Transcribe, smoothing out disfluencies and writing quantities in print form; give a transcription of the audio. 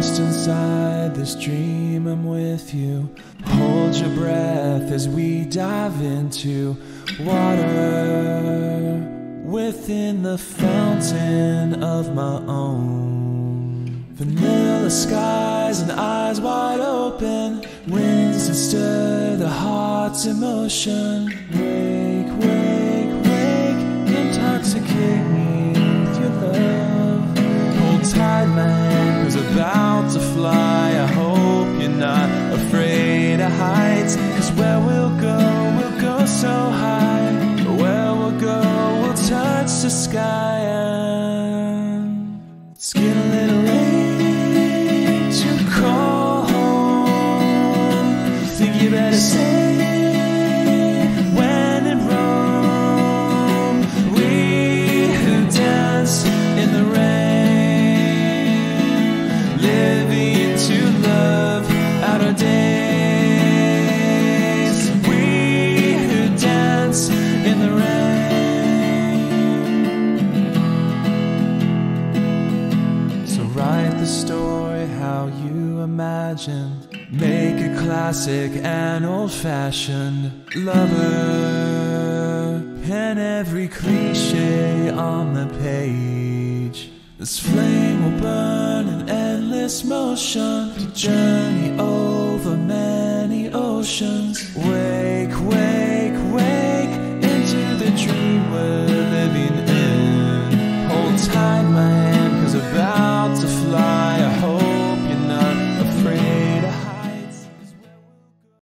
Lost inside this dream, I'm with you. Hold your breath as we dive into water within the fountain of my own. Vanilla skies and eyes wide open, winds that stir the heart's emotion. Wake, wake, wake, intoxicate me with your love. Hold tight, my hand, 'cause about to fly. I hope you're not afraid of heights, 'cause where we'll go so high. Where we'll go, we'll touch the sky and it's getting a little late to call home. Think you better stay when in Rome. We who dance in the rain, living to love out our days. We who dance in the rain. So write the story how you imagined. Make a classic and old-fashioned lover. Pen every cliche on the page. This flame will burn in endless motion to journey over many oceans.